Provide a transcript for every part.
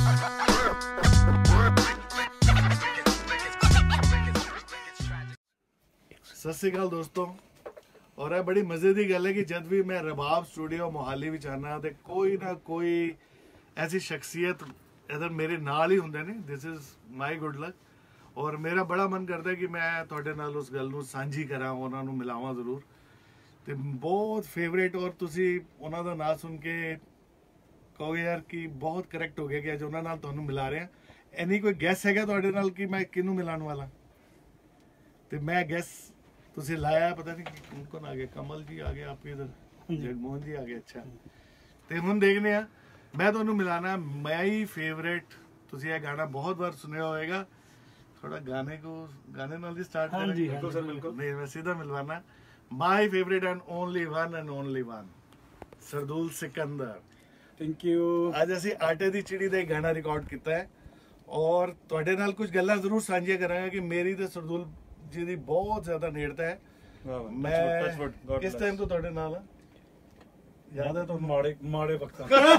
सत श्री अकाल दोस्तों। और यह बड़ी मजे की गल है कि जब भी मैं रबाब स्टूडियो मोहाली विच आना तो कोई ना कोई ऐसी शख्सियत इधर मेरे नाल ही होंगे ने। This is my good luck. और मेरा बड़ा मन करता है कि मैं तुहाडे नाल उस गल नूं सांझी करा, उन्हां नूं मिलावां जरूर। तो बहुत फेवरेट और तुसी उन्हां दा नाम सुन के कहो यार कि बहुत करैक्ट हो गया कि अज उन्हां नाल तुहानूं मिला रहे हैं। इन्नी कोई गैस है तुहाडे नाल कि मैं किनूं मिलाण वाला? तो मैं गैस तुसी लाया, पता नहीं कौन आ गया, कमल जी आ गए आपके इधर, जगमोहन जी आ गए। अच्छा, तो हुण देखने आ मैं तुहानूं मिलाना माई फेवरेट। तुसी यह गाना बहुत बार सुनिया होएगा। थोड़ा गाने नाल ही स्टार्ट करेंगे। बिल्कुल सर, बिल्कुल। नहीं, मैं सीधा मिलवाना my favourite and only one Sardool Sikander. Thank you. आज असी आटे दी चिड़ी दा गाना रिकॉर्ड किया है और तुहाडे नाल कुछ गल्लां जरूर साझियां करांगा कि मेरी ते सरदूल जी दी बहुत ज्यादा नेड़ता है। मैं किस टाइम तो तुहाडे नाल याद है तो माड़े वक्त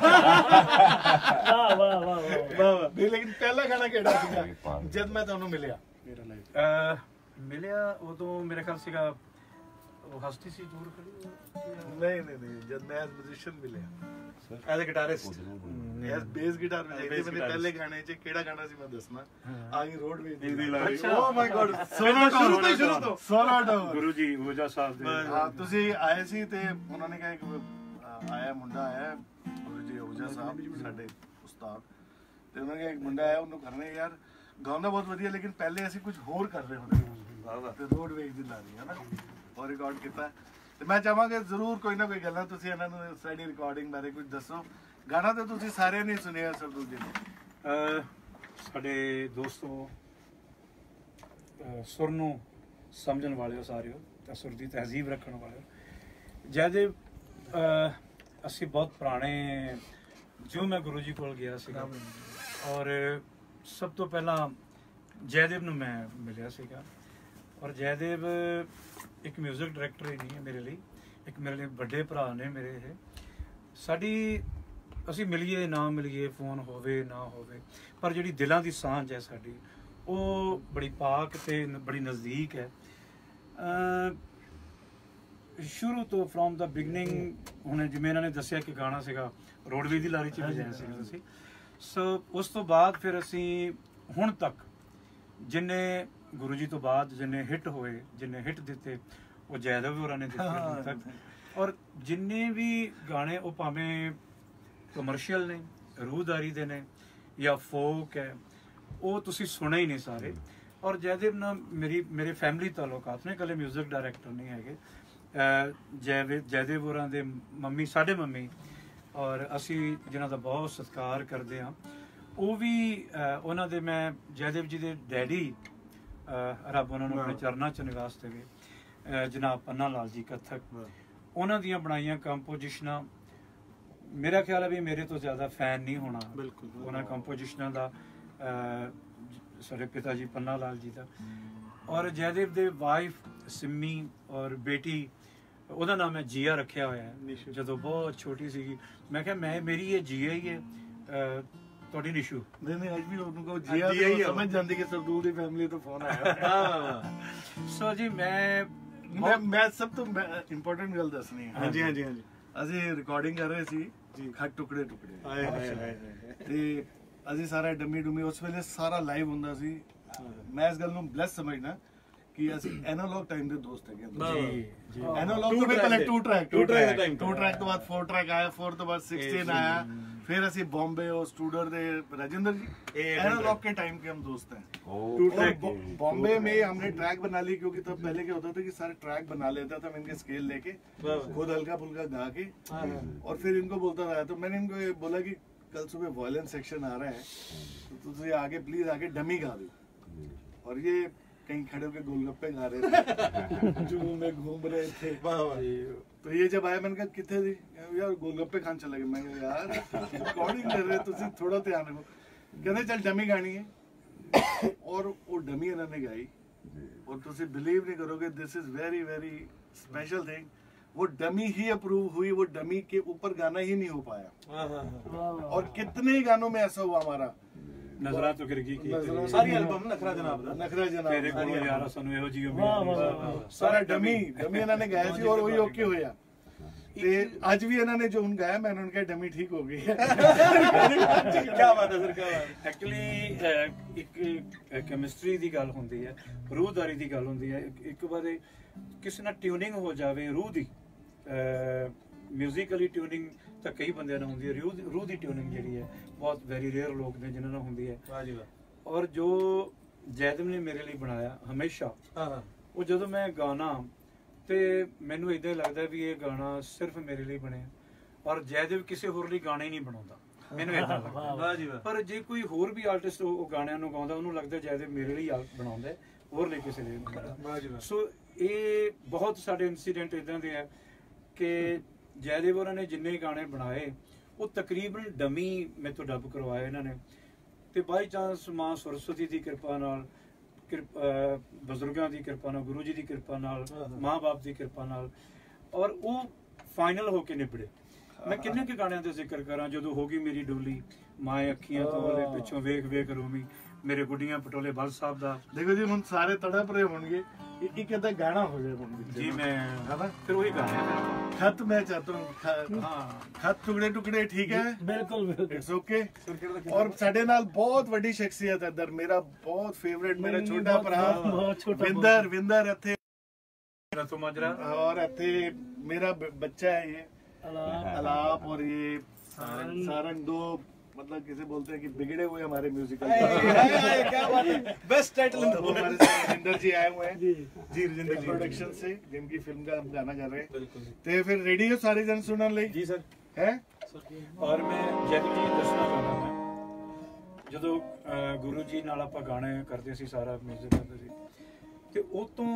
नहीं, लेकिन पहला गाना केड़ा सीगा जब मैं तुहानूं मिलिया? मिलिया उदों मेरे ख्याल सीगा वो हस्ती सी दूर खड़ी। नहीं, जब मैं एज म्यूजिशियन मिलिया as a guitarist, as bass guitar बजाई थी मैंने पहले गाने च। केड़ा गाना सी मैं दसना आगे रोडवेज दी। ओह माय गॉड, शुरू तो सोना गुरुजी ओजा साहब दे। हां, तुसी आए सी ते उन्होंने कहा एक आया मुंडा आया गुरुजी ओजा साहब साडे उस्ताद, ते उन्होंने कहा एक मुंडा आया उन्होंने करने यार गाना बहुत वधिया, लेकिन पहले ऐसी कुछ होर कर रहे होंगे ते रोडवेज दी ला रही है ना और रिकॉर्ड किया। तो मैं चाहांगा जरूर कोई ना कोई गल्लां तुसी इन्हां नूं साडी रिकॉर्डिंग बारे कुछ दसो। गाना तो तुसी सारे नहीं सुनिया सरदूल जी ने। साडे दोस्तों सुर नूं समझण वाले हो सारे हो ते सुर दी तहजीब रखण वाले हो। जयदेव असी बहुत पुराने जो मैं गुरु जी कोल गया सीगा और सब तो पहला जयदेव नूं मैं मिलिया सीगा। और जयदेव एक म्यूजिक डायरैक्टर ही नहीं है मेरे लिए, एक मेरे लिए बड़े भरा ने मेरे ये। साडी असी मिलीए ना मिलीए, फोन होवे ना होवे, पर जिहड़ी दिलों की सांझ है साडी वो बड़ी पाक ते बड़ी नज़दीक है। शुरू तो फ्रॉम द बिगनिंग हुण जिवें इन्हां ने दस्सिया कि गाना सीगा रोडवेज दी लारी च वजाया सीगा असीं। सो उस तो बाद फिर असी हुण तक जिन्ने गुरु जी तो बाद जिन्ने हिट होए, जिन्ने हिट दिते वो जयदेव होरां ने दिते हुण तक। और जिन्ने भी गाने वो भावें कमर्शियल ने, रूहदारी दे ने या फोक है, वो तुसी सुने ही नहीं सारे। और जयदेव ना मेरे फैमिली ताल्लुकात ने, कले म्यूजिक डायरैक्टर नहीं है। जयदेव होरां दे मम्मी साडे मम्मी और असी जिन्हां दा बहुत सत्कार करते हाँ, वो भी उन्हां दे मैं जयदेव जी दे डैडी रब उन्होंने अपने चरणों च निवास देवे, जनाब पन्ना लाल जी कथक, उन्होंने दियां बनाइयां कंपोजिशनां मेरा ख्याल है भी मेरे तो ज़्यादा फैन नहीं होना उन्होंने कंपोजिशनां दा साढ़े पिता जी पन्ना लाल जी का। और जयदेव दे वाइफ सिमी और बेटी ਉਹਦਾ नाम है जिया रखा होया है। जो बहुत छोटी सी मैं क्या मैं मेरी ये जिया ही है ਤੁਹਾਡੀ ਨਿਸ਼ੂ नहीं आज भी उनको जिया ही समझ जाती कि सरदूल दी फैमिली तो फोन आया। सो जी मैं सब तो इंपॉर्टेंट गल दसनी है। हाँ जी ਅਸੀਂ रिकॉर्डिंग कर रहे सी जी खट टुकड़े ਤੇ ਅਸੀਂ ਸਾਰਾ ਡਮੀ ਉਸ ਵੇਲੇ ਸਾਰਾ ਲਾਈਵ ਹੁੰਦਾ ਸੀ। ਮੈਂ ਇਸ ਗੱਲ ਨੂੰ ਬਲੈਸ ਸਮਝਦਾ ਕਿ ਅਸੀਂ ਐਨਾਲੌਗ ਟਾਈਮ ਦੇ ਦੋਸਤ ਹੈਗੇ ਜੀ। ਐਨਾਲੌਗ ਤੋਂ ਪਹਿਲੇ 2 ਟਰੈਕ ਤੋਂ ਬਾਅਦ 4 ਟਰੈਕ ਆਇਆ, 4 ਤੋਂ ਬਾਅਦ 16 आया, फिर ਅਸੀਂ बॉम्बे और स्टूडियो दे राजेंद्र जी एनालॉग के टाइम के हम दोस्त हैं। बॉम्बे में हमने ट्रैक बना ली क्योंकि तब पहले क्या होता था कि सारे ट्रैक बना लेता था मैं इनके स्केल लेके खुद हल्का फुल्का गा के और फिर इनको बोलता था। तो मैंने इनको बोला कि कल सुबह वायलेंस सेक्शन आ रहा है तो तुझे आगे प्लीज आके डमी गा दो। और ये कहीं खड़े होकर गोलगप्पे खा रहे थे जू में घूम रहे थे। तो ये जब आया मैंने कहा कितने थी यार गोलगप्पे खान चला गया। मैं यार रिकॉर्डिंग कर रहे तुझे थोड़ा ध्यान रखो। कहते चल डमी गानी है और वो डमी इन्होंने गाई और तुझे बिलीव नहीं करोगे this is very very special thing. वो डमी ही अप्रूव हुई, वो डमी के ऊपर गाना ही नहीं हो पाया। और कितने गानों में ऐसा हुआ हमारा, नजरा तो गिरगी की सारी एल्बम नखरा जनाब दा, नखरा जनाब तेरे कोल यारा सानू ਇਹੋ ਜੀ ਉਮੀਦ ਸਾਰਾ ਡਮੀ ਇਹਨਾਂ ਨੇ ਗਾਇਆ ਸੀ ਔਰ ਉਹੀ ਓਕੇ ਹੋਇਆ। ਤੇ ਅੱਜ ਵੀ ਇਹਨਾਂ ਨੇ ਜੋ ਹੁਣ ਗਾਇਆ ਮੈਂ ਉਹਨਾਂ ਨੂੰ ਕਿਹਾ ਡਮੀ ਠੀਕ ਹੋ ਗਈ ਹੈ। ਕੀ ਬਾਤ ਹੈ ਸਰ, ਕੀ ਬਾਤ। ਐਕਚੁਅਲੀ ਇੱਕ ਕੈਮਿਸਟਰੀ ਦੀ ਗੱਲ ਹੁੰਦੀ ਹੈ, ਰੂਹਦਾਰੀ ਦੀ ਗੱਲ ਹੁੰਦੀ ਹੈ। ਇੱਕ ਵਾਰ ਕਿਸੇ ਨਾਲ ਟਿਊਨਿੰਗ ਹੋ ਜਾਵੇ ਰੂਹ ਦੀ, ਮਿਊਜ਼ੀਕਲੀ ਟਿਊਨਿੰਗ ਤਾਂ ਕਈ ਬੰਦਿਆਂ ਨਾਲ ਹੁੰਦੀ ਹੈ, ਰੂਹ ਦੀ ਟਿਊਨਿੰਗ ਜਿਹੜੀ ਹੈ ਬਹੁਤ ਵੈਰੀ ਰੇਅਰ ਲੋਕ ਨੇ ਜਿਨ੍ਹਾਂ ਨਾਲ ਹੁੰਦੀ ਹੈ। ਵਾਹ ਜੀ ਵਾਹ। ਔਰ ਜੋ ਜੈਦਮ ਨੇ ਮੇਰੇ ਲਈ ਬਣਾਇਆ ਹਮੇਸ਼ਾ, ਉਹ ਜਦੋਂ ਮੈਂ ਗਾਣਾ ਤੇ ਮੈਨੂੰ ਇਦਾਂ ਲੱਗਦਾ ਵੀ ਇਹ ਗਾਣਾ ਸਿਰਫ ਮੇਰੇ ਲਈ ਬਣਿਆ, ਔਰ ਜੈਦਮ ਕਿਸੇ ਹੋਰ ਲਈ ਗਾਣੇ ਨਹੀਂ ਬਣਾਉਂਦਾ, ਮੈਨੂੰ ਇਦਾਂ ਲੱਗਦਾ। ਵਾਹ ਜੀ ਵਾਹ। ਪਰ ਜੇ ਕੋਈ ਹੋਰ ਵੀ ਆਰਟਿਸਟ ਉਹ ਗਾਣਿਆਂ ਨੂੰ ਗਾਉਂਦਾ, ਉਹਨੂੰ ਲੱਗਦਾ ਜੈਦਮ ਮੇਰੇ ਲਈ ਬਣਾਉਂਦਾ, ਹੋਰ ਲਈ ਕਿਸੇ ਲਈ ਨਹੀਂ। ਵਾਹ ਜੀ ਵਾਹ। ਸੋ ਇਹ ਬਹੁਤ ਸਾਡੇ ਇਨਸੀਡੈਂਟ ਇਦਾਂ ਦੇ ਆ ਕਿ ਜੈਦੇਵ ਹੋਰਾਂ ਨੇ ਜਿੰਨੇ ਗਾਣੇ ਬਣਾਏ ਉਹ ਤਕਰੀਬਨ ਡਮੀ ਮੇਰੇ ਤੋਂ ਡੱਬ ਕਰਵਾਏ ਇਹਨਾਂ ਨੇ। ਤੇ ਬਾਈ ਚਾਂਸ ਮਾਂ ਸਰਸਵਤੀ ਦੀ ਕਿਰਪਾ ਨਾਲ, ਬਜ਼ੁਰਗਾਂ ਦੀ ਕਿਰਪਾ ਨਾਲ, ਗੁਰੂ ਜੀ ਦੀ ਕਿਰਪਾ ਨਾਲ, ਮਾਂ-ਬਾਪ ਦੀ ਕਿਰਪਾ ਨਾਲ, ਔਰ ਉਹ ਫਾਈਨਲ ਹੋ ਕੇ ਨਿਬੜੇ। ਮੈਂ ਕਿੰਨੇ ਕੁ ਗਾਣਿਆਂ ਦਾ ਜ਼ਿਕਰ ਕਰਾਂ, ਜਦੋਂ ਹੋ ਗਈ ਮੇਰੀ ਡੋਲੀ, ਮਾਏ ਅੱਖੀਆਂ ਤੋਂ ਉਹਦੇ ਪਿੱਛੋਂ ਵੇਖ ਵੇਖ ਰੋਮੀ, ਮੇਰੇ ਗੁੱਡੀਆਂ ਪਟੋਲੇ ਬਲ ਸਾਹਿਬ ਦਾ। ਦੇਖੋ ਜੀ ਹੁਣ ਸਾਰੇ ਤੜਪ ਰਹੇ ਹੋਣਗੇ, ਇੱਕ ਅੱਧਾ ਗਾਣਾ ਹੋ ਜਾਏ ਹੁਣ ਜੀ मैं है फिर वही गाने खत मैं चाहता हूँ, खत टुकड़े टुकड़े ठीक है, बिल्कुल इट्स ओके। और साडे नाल बहुत वड्डी शख्सियत है इधर, मेरा बहुत फेवरेट, मेरा छोटा भरा विंदर इत्थे, रतु माजरा, और इत्थे मेरा बच्चा है ये अलाप, और ये सारंग, दो मतलब किसे बोलते हैं कि बिगड़े हुए हमारे म्यूजिकल। क्या बात है, best title in the world. हमारे साथ राजेंद्र जी आए हुए हैं जी राजेंद्र जी प्रोडक्शन से, जिनकी फिल्म का हम गाना कर रहे हैं। बिल्कुल। ते फिर रेडी हो सारे जन सुनने ਲਈ जी सर है। और मैं जैदव जी ਦੱਸਣਾ ਚਾਹੁੰਦਾ ਮੈਂ, ਜਦੋਂ ਗੁਰੂ ਜੀ ਨਾਲ ਆਪਾਂ ਗਾਣੇ ਕਰਦੇ ਸੀ, ਸਾਰਾ ਮਿਊਜ਼ਿਕ ਕਰਦੇ ਸੀ, ਤੇ ਉਹ ਤੋਂ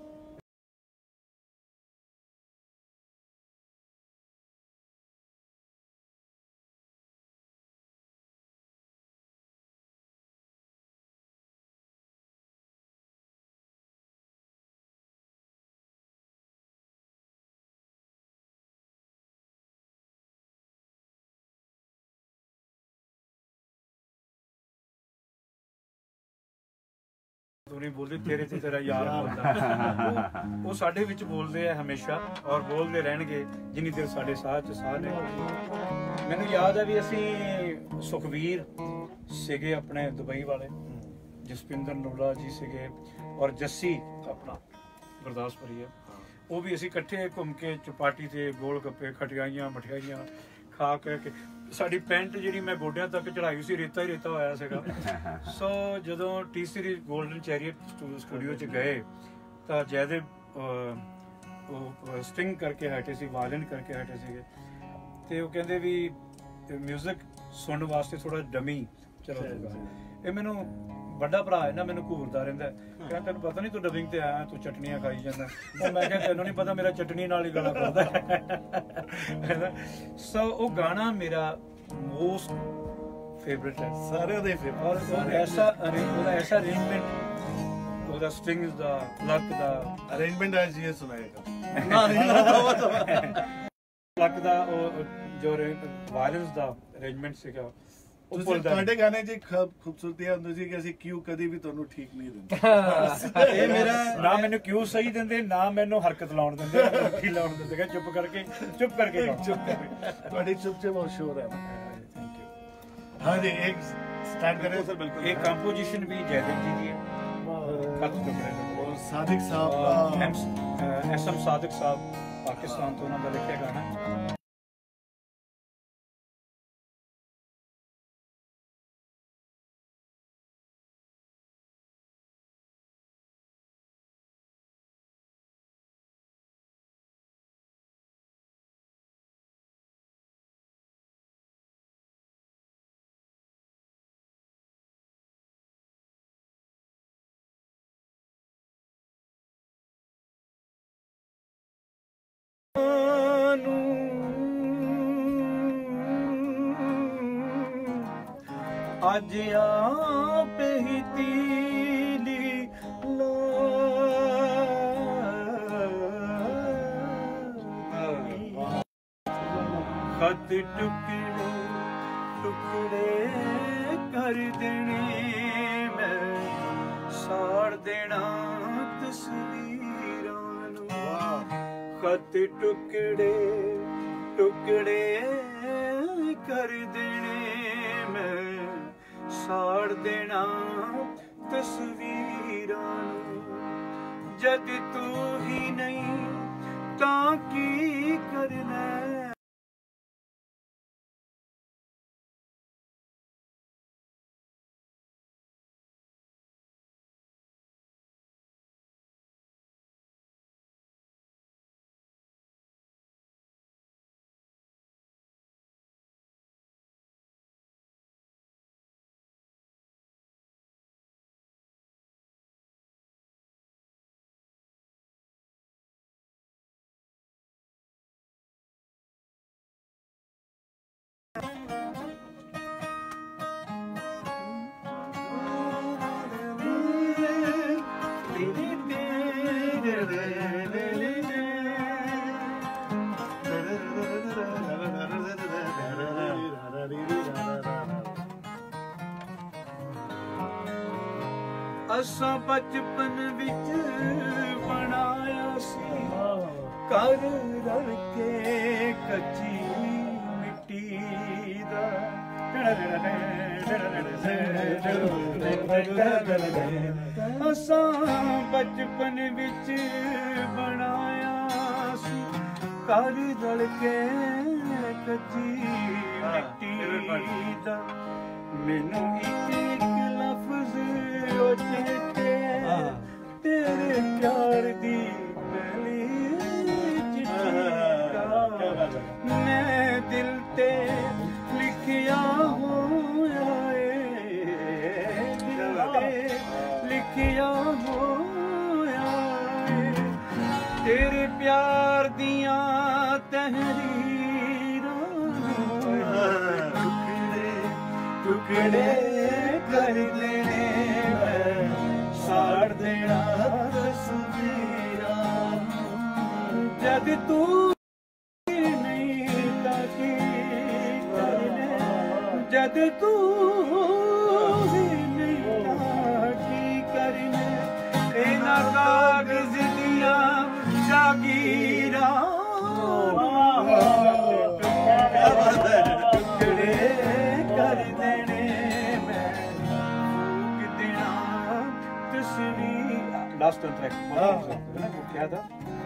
ਤੂੰ ਨਹੀਂ ਬੋਲਦੇ, ਤੇਰੇ ਤੇ ਤੇਰਾ ਯਾਰ ਬੋਲਦਾ। ਉਹ ਸਾਡੇ ਵਿੱਚ ਬੋਲਦੇ ਆ ਹਮੇਸ਼ਾ, ਔਰ ਬੋਲਦੇ ਰਹਿਣਗੇ ਜਿੰਨੀ ਦੇਰ ਸਾਡੇ ਸਾਹ 'ਚ ਸਾਹ ਨੇ। ਮੈਨੂੰ ਯਾਦ ਹੈ ਵੀ ਅਸੀਂ ਸੁਖਵੀਰ ਸੀਗੇ ਆਪਣੇ ਦੁਬਈ ਵਾਲੇ, ਜਸਪਿੰਦਰ ਨੂਲਾ ਜੀ ਸੀਗੇ, ਔਰ ਜੱਸੀ ਆਪਣਾ ਗੁਰਦਾਸਪੁਰੀ ਹੈ, ਉਹ ਵੀ ਅਸੀਂ ਇਕੱਠੇ ਘੁੰਮ ਕੇ ਚੁਪਾਟੀ ਤੇ ਗੋਲ ਗੱਪੇ, ਖਟਿਆਈਆਂ, ਮਠਿਆਈਆਂ ਖਾ ਕੇ ਸਾਡੀ ਪੈਂਟ ਜਿਹੜੀ ਮੈਂ ਗੋਡਿਆਂ ਤੱਕ ਚੜਾਈ ਸੀ, ਰੇਤਾ ਹੀ ਰੇਤਾ ਹੋਇਆ ਸੀਗਾ। ਸੋ ਜਦੋਂ T series golden chariot studio 'ਚ ਗਏ ਤਾਂ ਜੈਦੇਵ ਉਹ ਸਟਿੰਗ ਕਰਕੇ ਹਟੇ ਸੀ, ਵਾਇਲਨ ਕਰਕੇ ਹਟੇ ਸੀਗੇ, ਤੇ ਉਹ ਕਹਿੰਦੇ ਵੀ ਮਿਊਜ਼ਿਕ ਸੁਣਨ ਵਾਸਤੇ ਥੋੜਾ ਡਮੀ ਚਲੋ। ਇਹ ਮੈਨੂੰ ਵੱਡਾ ਭਰਾ ਹੈ ਨਾ, ਮੈਨੂੰ ਘੂਰਦਾ ਰਹਿੰਦਾ, ਕਹਿੰਦਾ ਤੈਨੂੰ ਪਤਾ ਨਹੀਂ ਤੂੰ ਡਬਿੰਗ ਤੇ ਆਇਆ, ਤੂੰ ਚਟਨੀਆਂ ਖਾਈ ਜਾਂਦਾ। ਮੈਂ ਕਿਹਾ ਤੈਨੂੰ ਨਹੀਂ ਪਤਾ, ਮੇਰਾ ਚਟਨੀ ਨਾਲ ਹੀ ਗਲਾ ਕਰਦਾ। ਸੋ ਉਹ ਗਾਣਾ ਮੇਰਾ ਮੋਸਟ ਫੇਵਰਿਟ ਹੈ, सारे दे फेवरेट। ਔਰ ਐਸਾ ਅਰੇਂਜਮੈਂਟ, ਉਹਦਾ ਸਟ੍ਰਿੰਗਸ ਦਾ, ਲੱਕ ਦਾ अरेंजमेंट आज ये सुनाएगा ਲੱਕ ਦਾ, ਉਹ ਜੋ ਵਾਇਲੈਂਸ ਦਾ ਅਰੇਂਜਮੈਂਟ ਸੀਗਾ, ਉਹ ਭੁੱਲਦਾ ਤੁਹਾਡੇ ਗਾਣੇ 'ਚ ਖੂਬਸੂਰਤੀ ਹੁੰਦੀ ਸੀ ਕਿ ਅਸੀਂ ਕਿਉਂ ਕਦੀ ਵੀ ਤੁਹਾਨੂੰ ਠੀਕ ਨਹੀਂ ਦਿੰਦੇ। ਇਹ ਮੇਰਾ ਨਾ ਮੈਨੂੰ ਕਿਉਂ ਸਹੀ ਦਿੰਦੇ, ਨਾ ਮੈਨੂੰ ਹਰਕਤ ਲਾਉਣ ਦਿੰਦੇ, ਕੀ ਲਾਉਣ ਦਿੰਦੇ, ਚੁੱਪ ਕਰਕੇ ਤੁਹਾਡੀ ਚੁੱਪ ਚ ਬਹੁਤ ਸ਼ੋਰ ਹੈ। Thank you. हाँ जी, एक स्टार्ट करें सर। बिल्कुल। ਇਹ ਕੰਪੋਜੀਸ਼ਨ ਵੀ ਜੈਦੇਵ ਜੀ ਦੀ ਹੈ, ਖਤ ਟੁਕੜੇ ਦਾ, और सादिक साहब का ਐਸਐਮ ਸਾਦਿਕ ਸਾਹਿਬ ਪਾਕਿਸਤਾਨ ਤੋਂ, ਉਹਨਾਂ ਦਾ ਲਿਖਿਆ ਗਾਣਾ। ਅੱਜ ਆਪ ਹੀ ਤੀਲੀ ਖਤ ਟੁਕੜੇ ਟੁਕੜੇ ਕਰ ਦੇਣੇ ਮੈਂ ਸਾੜ ਦੇਣਾ ਤਸਵੀਰਾਂ ਨੂੰ ਖਤ ਟੁਕੜੇ ਟੁਕੜੇ ਕਰ ਦੇਣੇ ਮੈਂ ਸਾੜ ਦੇਣਾ ਤਸਵੀਰਾਂ ਨੂੰ ਜਦ ਤੂੰ ਹੀ ਨਹੀਂ ਤਾਂ ਕੀ ਕਰਨਾ ਅਸਾਂ ਬਚਪਨ ਵਿੱਚ ਬਣਾਇਆ ਸੀ ਘਰ ਰਲ ਕੇ ਕੱਚੀ ਮਿੱਟੀ ਦਾ ਅਸਾਂ ਬਚਪਨ ਵਿੱਚ ਬਣਾਇਆ ਸੀ ਘਰ ਰਲ ਕੇ ਕੱਚੀ ਮਿੱਟੀ ਦਾ ਮੈਨੂੰ ਇੱਕ ਲਫ਼ਜ਼ ਉਹ ਚੇਤੇ ਤੇਰੇ ਪਿਆਰ ਦੀ ਪਹਿਲੀ ਚਿੱਠੀ ਦਾ ਮੈਂ ਦਿਲ ਤੇ ਲਿਖਿਆ ਹੋਇਆ ਏ ਦਿਲ ਤੇ ਲਿਖਿਆ ਹੋਇਆ ਏ ਤੇਰੇ ਪਿਆਰ ਦੀਆਂ ਤਹਿਰੀਰਾਂ ਟੁਕੜੇ ਕਰ ਦੇਣੇ ਮੈਂ ਸਾੜ ਦੇਣਾ ਤਸਵੀਰਾਂ ਜਦ ਤੂੰ ਨਹੀਂ ਤਾਂ ਕੀ ਕਰਨੇ ਜਦ ਤੂੰ ਹੀ ਨਹੀਂ ਤਾਂ ਕੀ ਕਰਨੇ ਇਹਨਾਂ ਕਾਗਜ਼ ਦੀਆਂ ਜਾਗੀਰਾਂ ਟੁਕੜੇ ਕਰ ਦੇਣੇ लास्ट ट्रैक क्या था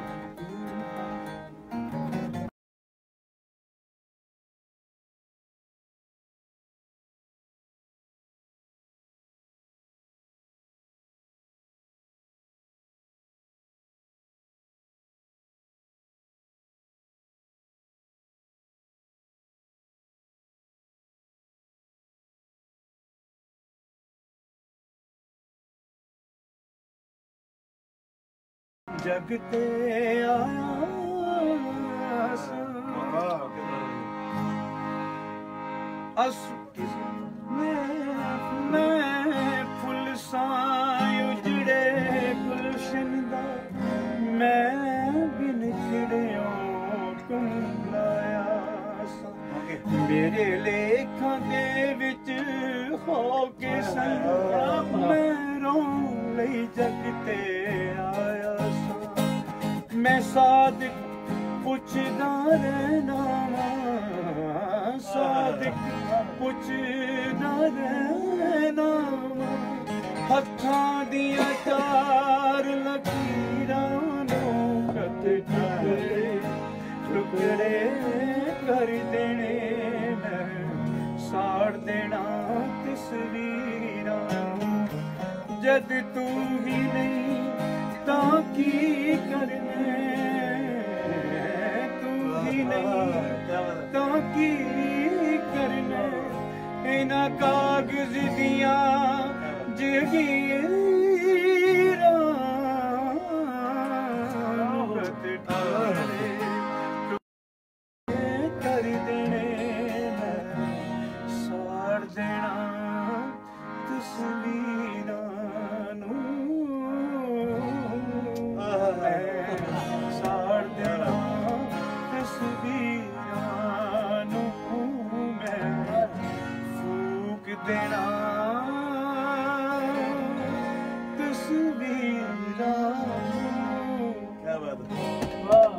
जग ते आया मैं फुल सां उजड़े गुलशन दा मैं बिन खिड़ियों कुंलाया मेरे लेखां दे विच हो के संग मैं रों लई जग ते आया मैं सादिक पुछदा रहना सादिक पुछदा रहना हत्थां दियां चार लकीरां नूं खत टुकड़े कर देने मैं साड़ देना तस्वीरां जद तू ही नहीं तां की करने तू ही नहीं तां की करने इना कागज दियां जगीरां कर देने मैं साड़ देना तस्वीरां साड़ देना तस्वीरां ਬਿਨਾ ਤਸਵੀਰਾਂ ਕੀ ਬਾਤ ਹੈ ਵਾਹ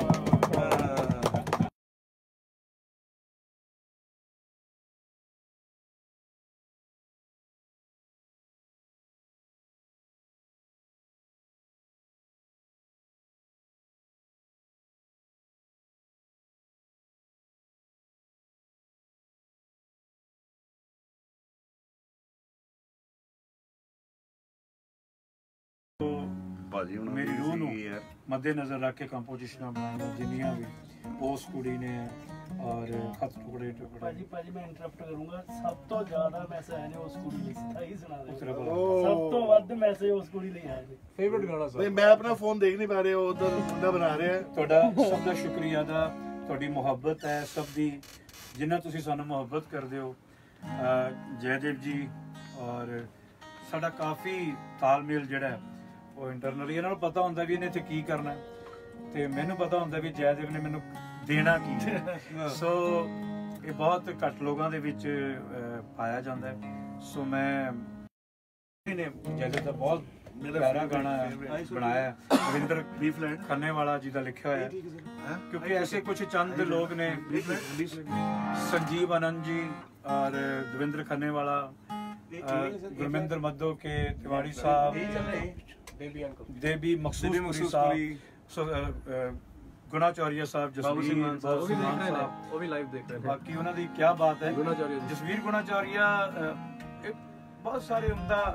ਭਾਜੀ ਹੁਣ ਮੇਰੀ ਰੂਹ ਨੂੰ ਮੱਦੇ ਨਜ਼ਰ ਰੱਖ ਕੇ ਕੰਪੋਜੀਸ਼ਨਾਂ ਬਣਾਈਆਂ ਜਿੰਨੀਆਂ ਵੀ ਉਸ ਕੁੜੀ ਨੇ ਔਰ ਖਤ ਟੁਕੜੇ ਟੁਕੜੇ ਭਾਜੀ ਮੈਂ ਇੰਟਰਰਪਟ ਕਰੂੰਗਾ ਸਭ ਤੋਂ ਜ਼ਿਆਦਾ ਮੈਸੇਜ ਆਏ ਨੇ ਉਸ ਕੁੜੀ ਲਈ ਸਹੀ ਸੁਣਾ ਦੇ ਉਤਰਾ ਬੋਲ। ਸਭ ਤੋਂ ਵੱਧ ਮੈਸੇਜ ਉਸ ਕੁੜੀ ਲਈ ਆਏ ਨੇ ਫੇਵਰਿਟ ਗਾਣਾ ਬਈ ਮੈਂ ਆਪਣਾ ਫੋਨ ਦੇਖ ਨਹੀਂ ਪਾ ਰਿਹਾ ਉਧਰ ਮੁੰਡਾ ਬਣਾ ਰਿਹਾ ਤੁਹਾਡਾ ਸਭ ਦਾ ਸ਼ੁਕਰੀਆ ਦਾ ਤੁਹਾਡੀ ਮੁਹੱਬਤ ਹੈ ਸਭ ਦੀ ਜਿੰਨਾ ਤੁਸੀਂ ਸਾਨੂੰ ਮੁਹੱਬਤ ਕਰਦੇ ਹੋ ਜੈਦੇਵ ਜੀ ਔਰ ਸਾਡਾ ਕਾਫੀ ਤਾਲਮੇਲ ਜਿਹੜਾ ਹੈ ਉਹ ਇੰਟਰਨਲੀ ਇਹਨਾਂ ਨੂੰ ਪਤਾ ਹੁੰਦਾ ਵੀ ਇਹਨੇ ਇੱਥੇ ਕੀ ਕਰਨਾ ਹੈ ਤੇ ਮੈਨੂੰ ਪਤਾ ਹੁੰਦਾ ਵੀ ਜੈਦੇਵ ਨੇ ਮੈਨੂੰ ਦੇਣਾ ਕੀ ਹੈ ਸੋ ਇਹ ਬਹੁਤ ਘੱਟ ਲੋਕਾਂ ਦੇ ਵਿੱਚ ਪਾਇਆ ਜਾਂਦਾ ਹੈ ਸੋ ਮੈਂ ਇਹਨੇ ਜੈਦੇਵ ਦਾ ਬਹੁਤ ਪਿਆਰਾ ਗਾਣਾ ਬਣਾਇਆ ਹੈ ਰਵਿੰਦਰ ਖੰਨੇਵਾਲਾ ਜੀ ਦਾ ਲਿਖਿਆ ਹੋਇਆ ਹੈ क्योंकि ऐसे कुछ चंद लोग ने संजीव आनंद जी और दविंद्र खन्नेवाला गुरमिंदर मद्दो के तिवाड़ी साहब देवी मखसूस साहब गुना चौरिया साहब जसवीर साहब वो भी लाइव देख रहे हैं बाकी उन्होंने दी क्या बात है गुना चौरिया जसवीर गुना चौरिया बहुत सारे उम्दा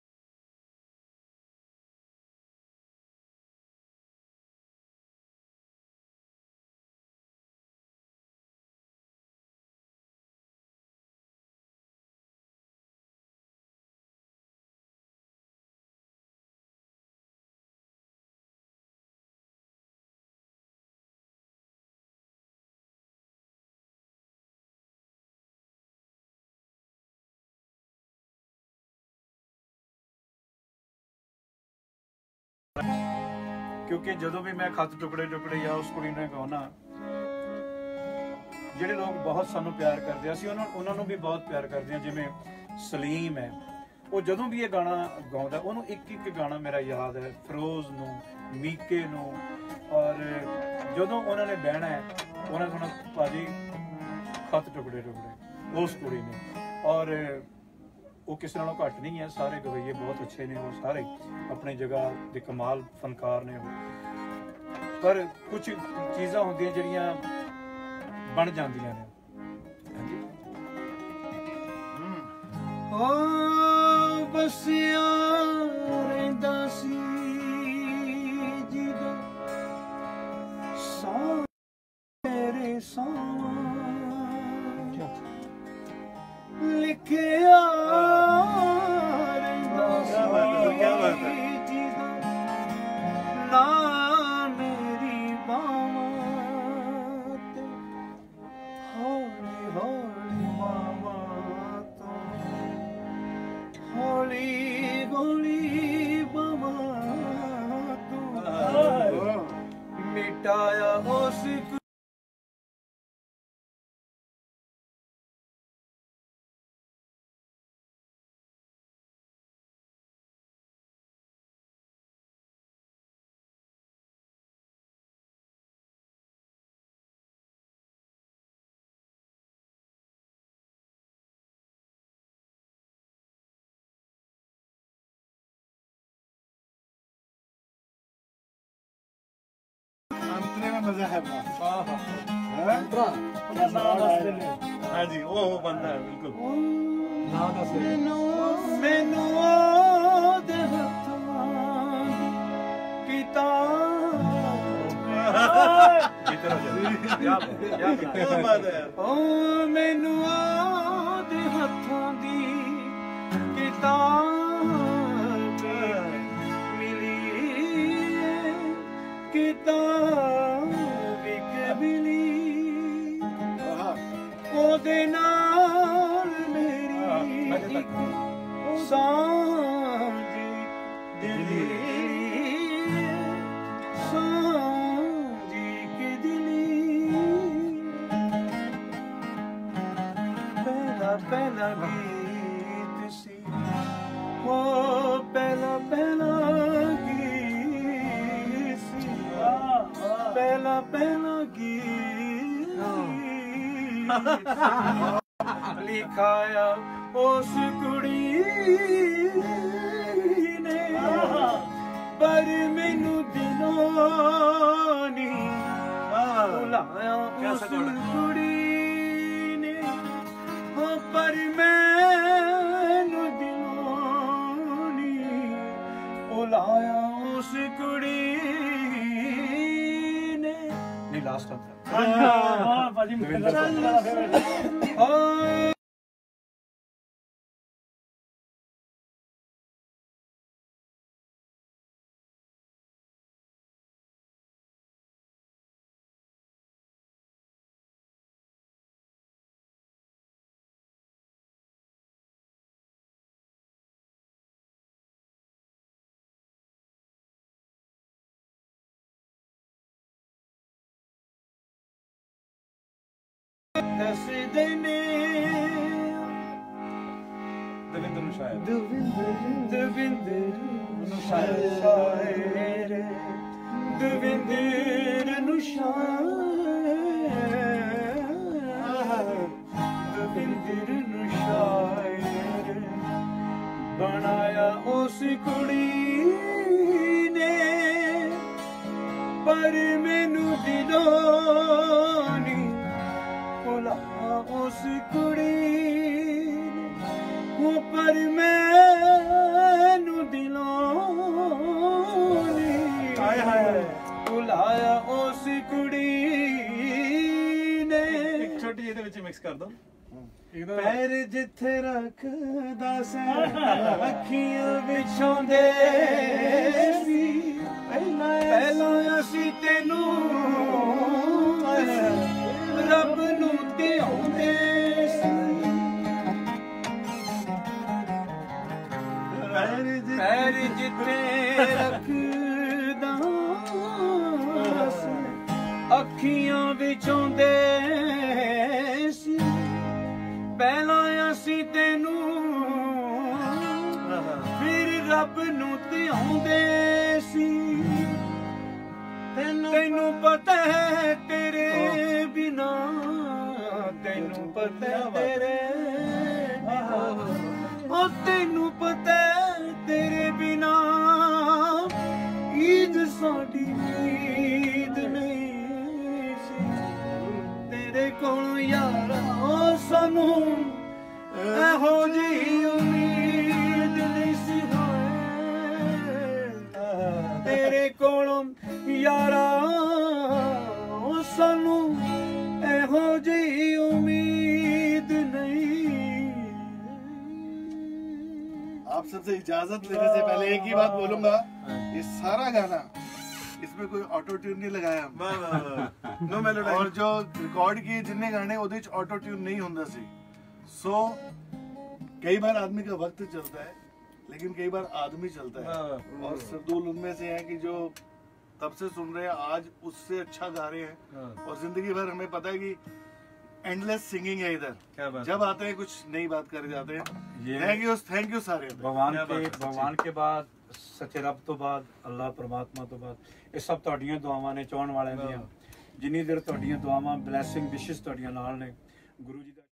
ਕਿਉਂਕਿ ਜਦੋਂ ਵੀ ਮੈਂ ਖਤ ਟੁਕੜੇ ਟੁਕੜੇ ਜਾਂ ਉਸ ਕੁੜੀ ਨੂੰ ਗਾਉਣਾ ਜਿਹੜੇ ਲੋਕ ਬਹੁਤ ਸਾਨੂੰ ਪਿਆਰ ਕਰਦੇ ਆ ਅਸੀਂ ਉਹਨਾਂ ਨੂੰ ਵੀ ਬਹੁਤ ਪਿਆਰ ਕਰਦੇ ਹਾਂ ਜਿਵੇਂ ਸਲੀਮ ਹੈ ਉਹ ਜਦੋਂ ਵੀ ਇਹ ਗਾਣਾ ਗਾਉਂਦਾ ਉਹਨੂੰ ਇੱਕ ਇੱਕ ਗਾਣਾ ਮੇਰਾ ਯਾਦ ਹੈ ਫਿਰੋਜ਼ ਨੂੰ ਮੀਕੇ ਨੂੰ ਔਰ ਜਦੋਂ ਉਹਨਾਂ ਨੇ ਬਹਿਣਾ ਹੈ ਉਹਨਾਂ ਨੇ ਭਾਜੀ ਖਤ ਟੁਕੜੇ ਟੁਕੜੇ ਉਸ ਕੁੜੀ ਨੇ ਔਰ ਉਹ ਕਿਸੇ ਨਾਲੋਂ ਘੱਟ ਨਹੀਂ ਹੈ ਸਾਰੇ ਗਵਈਏ ਬਹੁਤ ਅੱਛੇ ਨੇ ਉਹ ਸਾਰੇ ਆਪਣੀ ਜਗ੍ਹਾ ਦੇ ਕਮਾਲ ਫਨਕਾਰ ਨੇ ਉਹ ਪਰ ਕੁਝ ਚੀਜ਼ਾਂ ਹੁੰਦੀਆਂ ਜਿਹੜੀਆਂ ਬਣ ਜਾਂਦੀਆਂ ਨੇ ਓ ਬਸਿਆ ਰਹਿੰਦਾ ਸੀ ਜਦੋਂ ਸਾਰੇ ਸਾਂ ਲਿਖਿਆ ਨਾ ਮੇਰੀ ਬਾਵਾਂ ਤੇ ਹੌਲੀ ਹੌਲੀ ਬਾਵਾਂ ਤੋਂ ਹੌਲੀ ਹੌਲੀ ਬਾਵਾਂ ਤੋਂ ਮਿਟਾਇਆ ਉਸ अंतरे में मजा है हाँ जी वो बंदा है बिल्कुल ਮੈਨੂੰ ਦੇ ਹੱਥਾਂ ਕੀਤਾ ਜਿੱਤਰ ਜਾ क्या बात है ਓ ਮੈਨੂੰ ਦੇ ਹੱਥਾਂ ਦੀ ਕਿਤਾਬ ਮਿਲੀ ਕਿਤਾਬ ਇੱਕ ਮਿਲੀ ਉਹਦੇ ਨਾਲ ਮੇਰੀ ਸਾਂਝੀ ਦਿਲੀ ਸਾਂਝੀ ਕਿ ਦਿਲੀ ਪਹਿਲਾ ਪਹਿਲਾ ਗੀਤ ਲਿਖਾਇਆ ਉਸ ਕੁੜੀ ਨੇ ਪਰ ਮੈਨੂੰ ਦਿਲੋਂ ਨਹੀਂ ਭੁਲਾਇਆ ਉਸ ਕੁੜੀ ਨੇ ਹੋ ਪਰ ਮੈਨੂੰ ਦਿਲੋਂ ਨਹੀਂ ਭੁਲਾਇਆ ਉਸ ਕੁੜੀ ਨੇ ਨਹੀਂ ਲਾਸਟ ਅੰਤਰ ਵਾਹ ਭਾਜੀ ਮੇਰਾ ਫੇਵਰਿਟ ਦੱਸਦੇ ਨੇ ਦਵਿੰਦਰ ਨੂੰ ਸ਼ਾਇਦ ਦਵਿੰਦਰ ਨੂੰ ਸ਼ਾਇਰ ਦਵਿੰਦਰ ਨੂੰ ਸ਼ਾਇਰ ਦਵਿੰਦਰ ਨੂੰ ਸ਼ਾਇਰ ਬਣਾਇਆ ਉਸ ਕੁੜੀ ਨੇ ਪਰ ਮੈਨੂੰ ਦਿਲੋਂ ਨਹੀਂ ਭੁਲਾਇਆ ਉਸ ਕੁੜੀ ਨੇ ਉਹ ਪਰ ਮੈਨੂੰ ਦਿਲੋਂ ਨਹੀਂ ਹਾਏ ਹਾਏ ਭੁਲਾਇਆ ਉਸ ਕੁੜੀ ਨੇ ਇੱਕ ਛੋਟੀ ਜਿਹੀ ਇਹਦੇ ਵਿੱਚ ਮਿਕਸ ਕਰ ਦੋ ਪੈਰ ਜਿੱਥੇ ਰੱਖਦਾ ਸੈਂ ਅੱਖੀਆਂ ਵਿਛਾਉਂਦੇ ਸੀ ਪਹਿਲਾਂ ਅਸੀਂ ਤੈਨੂੰ ਰੱਬ ਨੂੰ ਧਿਆਉਂਦੇ ਸੀ ਪੈਰ ਜਿੱਥੇ ਰੱਖਦਾ ਸੈਂ ਅੱਖੀਆਂ ਵਿਛਾਉਂਦੇ ਸੀ ਪਹਿਲਾਂ ਅਸੀਂ ਤੈਨੂੰ ਫਿਰ ਰੱਬ ਨੂੰ ਧਿਆਉਂਦੇ ਸੀ ਤੈਨੂੰ ਪਤਾ ਹੈ ਤੇਰੇ ਬਿਨਾ ਤੈਨੂੰ ਪਤਾ ਹੈ ਤੇਰੇ ਉਹ ਤੈਨੂੰ ਪਤਾ ਹੈ ਤੇਰੇ ਬਿਨਾ ਈਦ ਸਾਡੀ ਈਦ ਨਹੀਂ ਸੀ ਤੇਰੇ ਕੋਲ ਯਾਰਾ ਸਾਨੂੰ ਇਹੋ ਜਿਹੀ ਉਮੀਦ ਨਹੀਂ ਸੀ ਹੋਏ ਤੇਰੇ ਕੋਲੋਂ ਯਾਰਾ ਸਾਨੂੰ ਇਹੋ ਜਿਹੀ उम्मीद नहीं। आप सबसे इजाजत लेने से पहले एक ही बात बोलूंगा, ये सारा गाना इसमें कोई ऑटो ट्यून नहीं लगाया नो मेलोडी और जो रिकॉर्ड किए जिन्ने गाने ਉਹਦੇ ਚ ऑटो ट्यून नहीं ਹੁੰਦਾ ਸੀ। सो कई बार आदमी का वक्त चलता है लेकिन कई बार आदमी चलता है और सरदुल उनमें से है कि जो तब से सुन रहे हैं आज उससे अच्छा गा रहे हैं और जिंदगी भर हमें पता है कि एंडलेस सिंगिंग है इधर। जब आते हैं कुछ नई बात कर जाते हैं। थैंक यू सारे भगवान के बाद सच्चे रब तो बाद अल्लाह परमात्मा तो बाद ये सब ਤੁਹਾਡੀਆਂ ਦੁਆਵਾਂ ਨੇ ਚਾਹਣ ਵਾਲਿਆਂ ਦੀਆਂ। ਜਿੰਨੀ ਦੇਰ ਤੁਹਾਡੀਆਂ ਦੁਆਵਾਂ ਬਲੇਸਿੰਗ ਵਿਸ਼ੇਸ ਤੁਹਾਡੀਆਂ ਨਾਲ ਨੇ ਗੁਰੂ ਜੀ ਦਾ